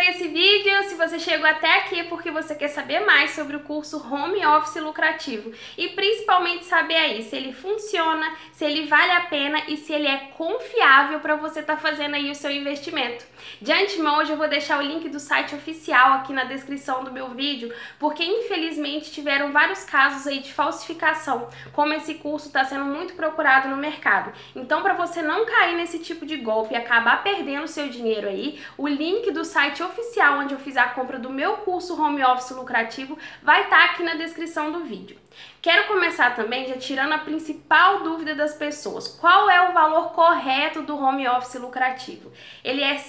para esse vídeo. Se você chegou até aqui é porque você quer saber mais sobre o curso Home Office Lucrativo e principalmente saber aí se ele funciona, se ele vale a pena e se ele é confiável para você estar fazendo aí o seu investimento. De antemão, hoje eu vou deixar o link do site oficial aqui na descrição do meu vídeo, porque infelizmente tiveram vários casos aí de falsificação, como esse curso está sendo muito procurado no mercado. Então, para você não cair nesse tipo de golpe e acabar perdendo seu dinheiro aí, o link do site oficial onde eu fiz a compra do meu curso Home Office Lucrativo vai estar aqui na descrição do vídeo. Quero começar também já tirando a principal dúvida das pessoas. Qual é o valor correto do Home Office Lucrativo? Ele é R$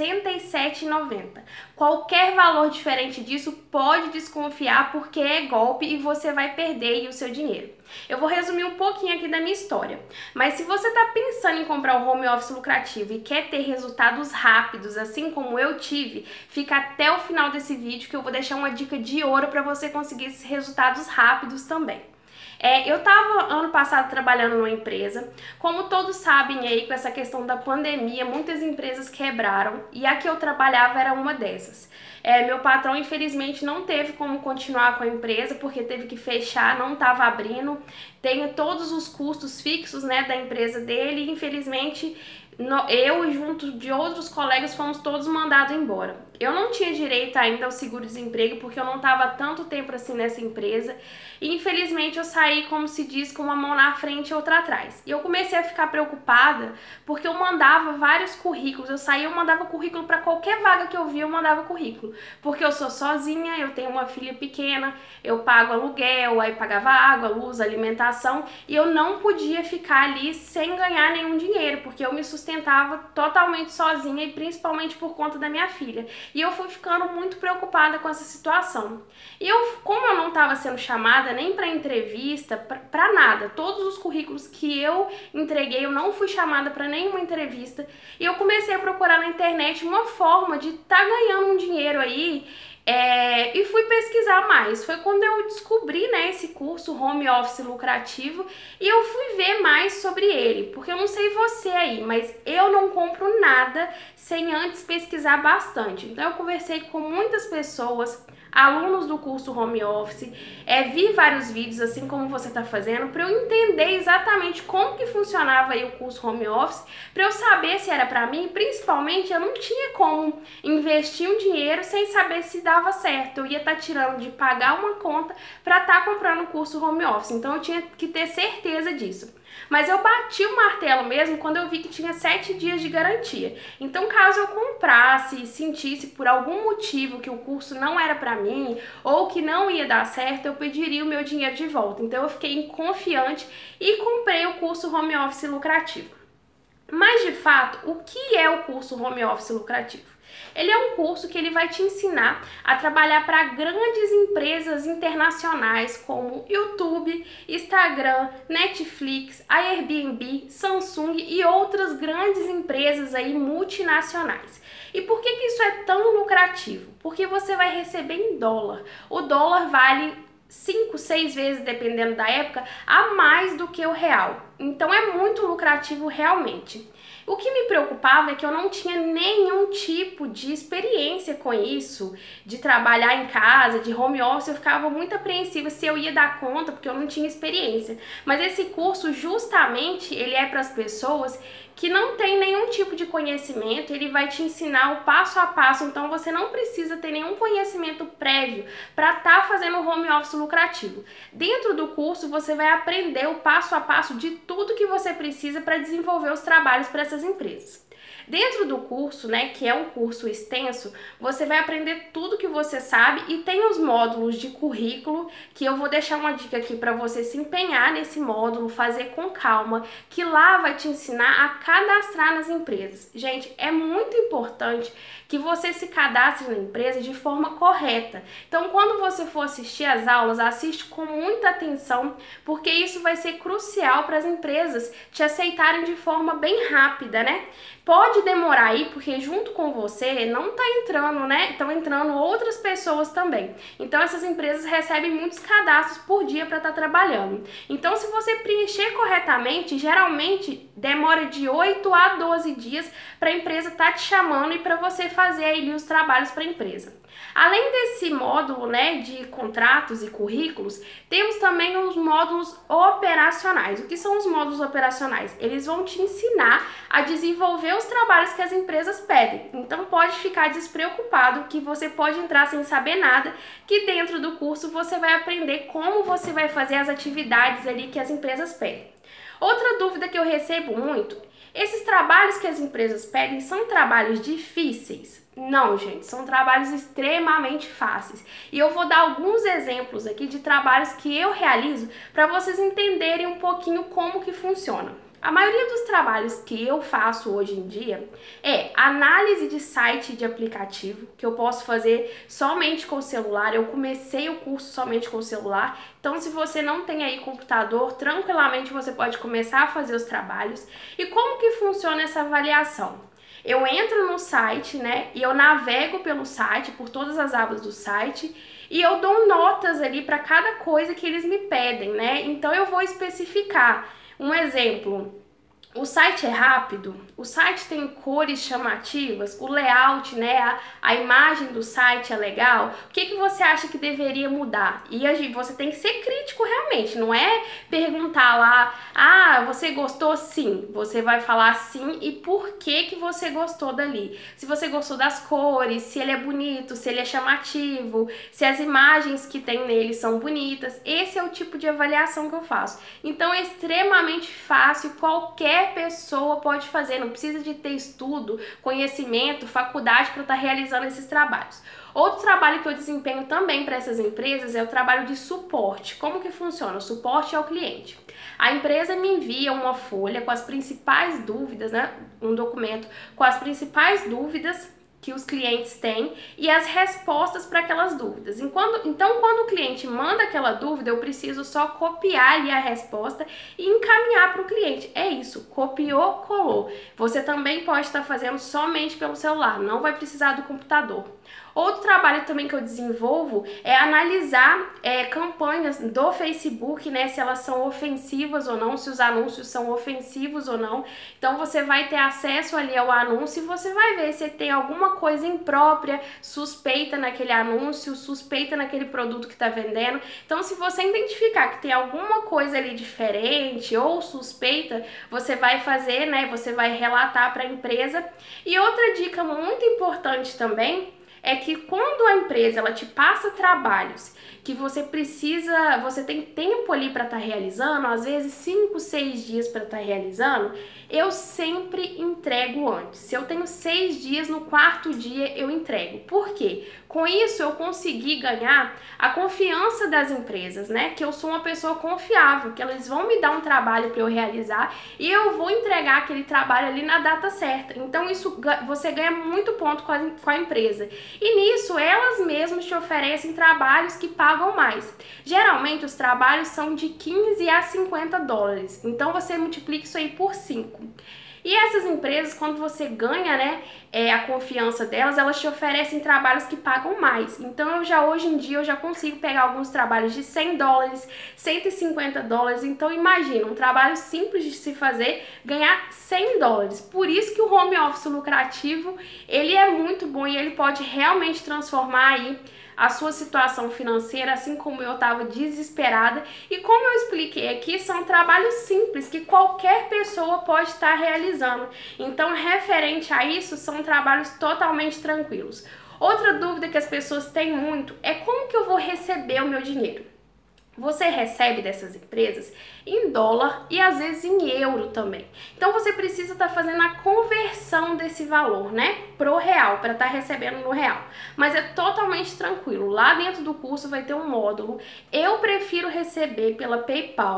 67,90. Qualquer valor diferente disso pode desconfiar porque é golpe e você vai perder aí o seu dinheiro. Eu vou resumir um pouquinho aqui da minha história, mas se você está pensando em comprar o Home Office Lucrativo e quer ter resultados rápidos, assim como eu tive, fica até o final desse vídeo que eu vou deixar uma dica de ouro para você conseguir esses resultados rápidos também. Eu estava ano passado trabalhando numa empresa, como todos sabem aí, com essa questão da pandemia, muitas empresas quebraram e a que eu trabalhava era uma dessas. Meu patrão infelizmente não teve como continuar com a empresa porque teve que fechar, não estava abrindo, tem todos os custos fixos, né, da empresa dele e infelizmente eu, junto de outros colegas, fomos todos mandados embora. Eu não tinha direito ainda ao seguro-desemprego porque eu não estava tanto tempo assim nessa empresa e infelizmente eu saí, como se diz, com uma mão na frente e outra atrás. E eu comecei a ficar preocupada porque eu mandava vários currículos, eu saía, eu mandava currículo para qualquer vaga que eu via, eu mandava currículo. Porque eu sou sozinha, eu tenho uma filha pequena, eu pago aluguel, aí pagava água, luz, alimentação e eu não podia ficar ali sem ganhar nenhum dinheiro porque eu me sustentava totalmente sozinha e principalmente por conta da minha filha. E eu fui ficando muito preocupada com essa situação. E como eu não estava sendo chamada nem para entrevista, para nada, todos os currículos que eu entreguei, eu não fui chamada para nenhuma entrevista. E eu comecei a procurar na internet uma forma de estar ganhando um dinheiro aí. E fui pesquisar mais. Foi quando eu descobri, né, esse curso Home Office Lucrativo e eu fui ver mais sobre ele, porque eu não sei você aí, mas eu não compro nada sem antes pesquisar bastante. Então eu conversei com muitas pessoas, alunos do curso Home Office, vi vários vídeos assim como você está fazendo para eu entender exatamente como que funcionava aí o curso Home Office, para eu saber se era para mim. Principalmente eu não tinha como investir um dinheiro sem saber se dava certo. Eu ia estar tirando de pagar uma conta para estar comprando o curso Home Office, então eu tinha que ter certeza disso. Mas eu bati o martelo mesmo quando eu vi que tinha 7 dias de garantia. Então, caso eu comprasse e sentisse por algum motivo que o curso não era para mim ou que não ia dar certo, eu pediria o meu dinheiro de volta. Então, eu fiquei confiante e comprei o curso Home Office Lucrativo. Mas, de fato, o que é o curso Home Office Lucrativo? Ele é um curso que ele vai te ensinar a trabalhar para grandes empresas internacionais como YouTube, Instagram, Netflix, Airbnb, Samsung e outras grandes empresas aí multinacionais. E por que isso é tão lucrativo? Porque você vai receber em dólar. O dólar vale 5, 6 vezes, dependendo da época, a mais do que o real. Então é muito lucrativo realmente. O que me preocupava é que eu não tinha nenhum tipo de experiência com isso, de trabalhar em casa, de home office. Eu ficava muito apreensiva se eu ia dar conta, porque eu não tinha experiência. Mas esse curso, justamente, ele é para as pessoas que não tem nenhum tipo de conhecimento. Ele vai te ensinar o passo a passo, então você não precisa ter nenhum conhecimento prévio para estar fazendo o home office lucrativo. Dentro do curso você vai aprender o passo a passo de tudo que você precisa para desenvolver os trabalhos para essas empresas. Dentro do curso, né, que é um curso extenso, você vai aprender tudo que você sabe e tem os módulos de currículo, que eu vou deixar uma dica aqui para você se empenhar nesse módulo, fazer com calma, que lá vai te ensinar a cadastrar nas empresas. Gente, é muito importante que você se cadastre na empresa de forma correta. Então, quando você for assistir às aulas, assiste com muita atenção, porque isso vai ser crucial para as empresas te aceitarem de forma bem rápida, né? Pode pode demorar aí, porque junto com você não tá entrando, né? Estão entrando outras pessoas também. Então essas empresas recebem muitos cadastros por dia para estar trabalhando. Então se você preencher corretamente, geralmente demora de 8 a 12 dias para a empresa estar te chamando e para você fazer aí os trabalhos para a empresa. Além desse módulo, né, de contratos e currículos, temos também os módulos operacionais. O que são os módulos operacionais? Eles vão te ensinar a desenvolver os trabalhos que as empresas pedem. Então pode ficar despreocupado que você pode entrar sem saber nada, que dentro do curso você vai aprender como você vai fazer as atividades ali que as empresas pedem. Outra dúvida que eu recebo muito: esses trabalhos que as empresas pedem são trabalhos difíceis? Não, gente, são trabalhos extremamente fáceis. E eu vou dar alguns exemplos aqui de trabalhos que eu realizo para vocês entenderem um pouquinho como que funciona. A maioria dos trabalhos que eu faço hoje em dia é análise de site de aplicativo, que eu posso fazer somente com o celular. Eu comecei o curso somente com o celular, então se você não tem aí computador, tranquilamente você pode começar a fazer os trabalhos. E como que funciona essa avaliação? Eu entro no site, né, e eu navego pelo site, por todas as abas do site, e eu dou notas ali para cada coisa que eles me pedem, né? Então eu vou especificar. Um exemplo: o site é rápido, o site tem cores chamativas, o layout, né, a imagem do site é legal, o que você acha que deveria mudar? E você tem que ser crítico realmente, não é perguntar lá, ah, você gostou? Sim, você vai falar sim e por que você gostou dali. Se você gostou das cores, se ele é bonito, se ele é chamativo, se as imagens que tem nele são bonitas, esse é o tipo de avaliação que eu faço. Então é extremamente fácil, qualquer pessoa pode fazer, não precisa de ter estudo, conhecimento, faculdade para estar realizando esses trabalhos. Outro trabalho que eu desempenho também para essas empresas é o trabalho de suporte. Como que funciona? O suporte ao cliente. A empresa me envia uma folha com as principais dúvidas, né? Um documento com as principais dúvidas que os clientes têm e as respostas para aquelas dúvidas. Então, quando o cliente manda aquela dúvida, eu preciso só copiar ali a resposta e encaminhar para o cliente. É isso, copiou, colou. Você também pode estar fazendo somente pelo celular, não vai precisar do computador. Outro trabalho também que eu desenvolvo é analisar campanhas do Facebook, né, se elas são ofensivas ou não, se os anúncios são ofensivos ou não. Então você vai ter acesso ali ao anúncio e você vai ver se tem alguma coisa imprópria, suspeita naquele anúncio, suspeita naquele produto que está vendendo. Então se você identificar que tem alguma coisa ali diferente ou suspeita, você vai fazer, né, você vai relatar para a empresa. E outra dica muito importante também é que quando a empresa ela te passa trabalhos que você tem tempo ali para estar realizando, às vezes 5, 6 dias para estar realizando, eu sempre entrego antes. Se eu tenho 6 dias, no 4º dia eu entrego. Por quê? Com isso eu consegui ganhar a confiança das empresas, né? Que eu sou uma pessoa confiável, que elas vão me dar um trabalho para eu realizar e eu vou entregar aquele trabalho ali na data certa. Então isso você ganha muito ponto com a empresa. E nisso elas mesmas te oferecem trabalhos que pagam mais. Geralmente os trabalhos são de 15 a 50 dólares. Então você multiplica isso aí por 5. E essas empresas, quando você ganha, né, a confiança delas, elas te oferecem trabalhos que pagam mais. Então hoje em dia eu já consigo pegar alguns trabalhos de 100 dólares, 150 dólares. Então imagina, um trabalho simples de se fazer, ganhar 100 dólares. Por isso que o home office lucrativo, ele é muito bom e ele pode realmente transformar aí a sua situação financeira, assim como eu estava desesperada. E como eu expliquei aqui, são trabalhos simples que qualquer pessoa pode estar realizando. Então, referente a isso, são trabalhos totalmente tranquilos. Outra dúvida que as pessoas têm muito é como que eu vou receber o meu dinheiro? Você recebe dessas empresas em dólar e às vezes em euro também. Então você precisa estar fazendo a conversão desse valor, né, pro real, para estar recebendo no real. Mas é totalmente tranquilo. Lá dentro do curso vai ter um módulo. Eu prefiro receber pela PayPal.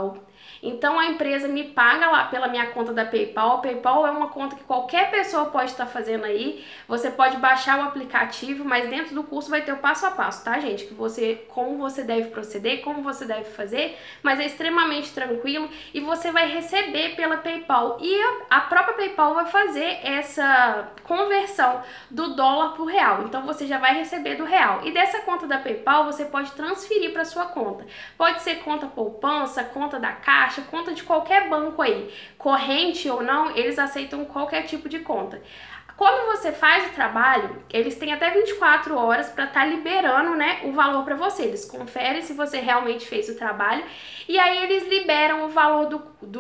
Então a empresa me paga lá pela minha conta da PayPal. A PayPal é uma conta que qualquer pessoa pode estar fazendo aí. Você pode baixar o aplicativo, mas dentro do curso vai ter o passo a passo, tá, gente? Como você deve proceder, como você deve fazer, mas é extremamente tranquilo e você vai receber pela PayPal. E a própria PayPal vai fazer essa conversão do dólar pro real. Então você já vai receber do real. E dessa conta da PayPal você pode transferir para sua conta. Pode ser conta poupança, conta da Caixa, conta de qualquer banco aí, corrente ou não, eles aceitam qualquer tipo de conta. Quando você faz o trabalho, eles têm até 24 horas para estar liberando, né, o valor para você. Eles conferem se você realmente fez o trabalho e aí eles liberam o valor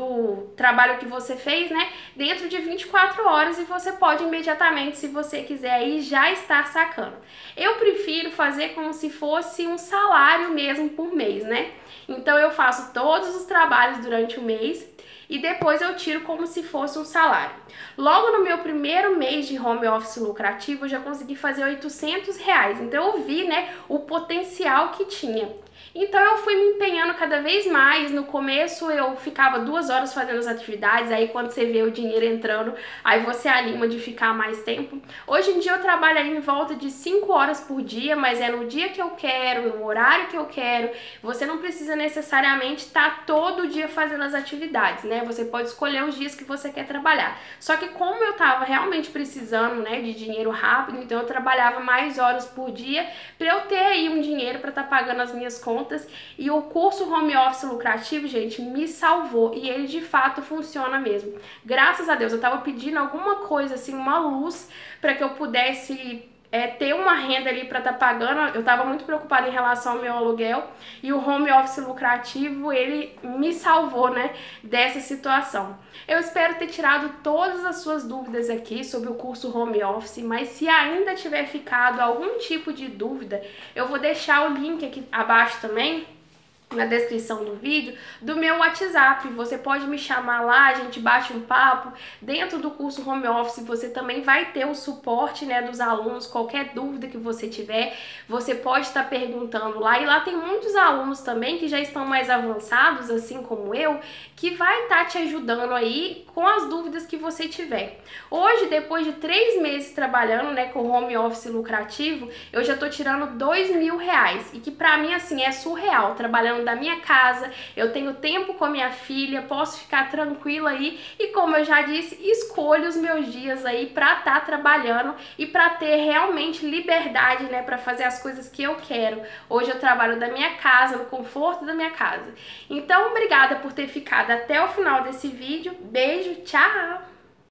do trabalho que você fez, né, dentro de 24 horas e você pode imediatamente, se você quiser, aí já estar sacando. Eu prefiro fazer como se fosse um salário mesmo por mês, né? Então eu faço todos os trabalhos durante o mês e depois eu tiro como se fosse um salário. Logo no meu primeiro mês de home office lucrativo, eu já consegui fazer R$800. Então eu vi, né, o potencial que tinha. Então eu fui me empenhando cada vez mais. No começo eu ficava 2 horas fazendo as atividades, aí quando você vê o dinheiro entrando, aí você anima de ficar mais tempo. Hoje em dia eu trabalho aí em volta de 5 horas por dia, mas é no dia que eu quero, no horário que eu quero. Você não precisa necessariamente estar todo dia fazendo as atividades, né? Você pode escolher os dias que você quer trabalhar. Só que como eu tava realmente precisando, né, de dinheiro rápido, então eu trabalhava mais horas por dia para eu ter aí um dinheiro para estar pagando as minhas contas. E o curso Home Office Lucrativo, gente, me salvou e ele de fato funciona mesmo. Graças a Deus, eu tava pedindo alguma coisa assim, uma luz para que eu pudesse ter uma renda ali para estar pagando. Eu tava muito preocupada em relação ao meu aluguel e o Home Office Lucrativo, ele me salvou, né, dessa situação. Eu espero ter tirado todas as suas dúvidas aqui sobre o curso Home Office, mas se ainda tiver ficado algum tipo de dúvida, eu vou deixar o link aqui abaixo também, na descrição do vídeo, do meu WhatsApp. Você pode me chamar lá, a gente bate um papo. Dentro do curso Home Office você também vai ter o suporte, né, dos alunos. Qualquer dúvida que você tiver, você pode estar perguntando lá. E lá tem muitos alunos também que já estão mais avançados, assim como eu, que vai estar te ajudando aí com as dúvidas que você tiver. Hoje, depois de 3 meses trabalhando, né, com Home Office lucrativo, eu já tô tirando R$2.000 e que pra mim, assim, é surreal, trabalhando da minha casa, eu tenho tempo com a minha filha, posso ficar tranquila aí e, como eu já disse, escolho os meus dias aí pra estar trabalhando e pra ter realmente liberdade, né, pra fazer as coisas que eu quero. Hoje eu trabalho da minha casa, no conforto da minha casa. Então, obrigada por ter ficado até o final desse vídeo. Beijo, tchau!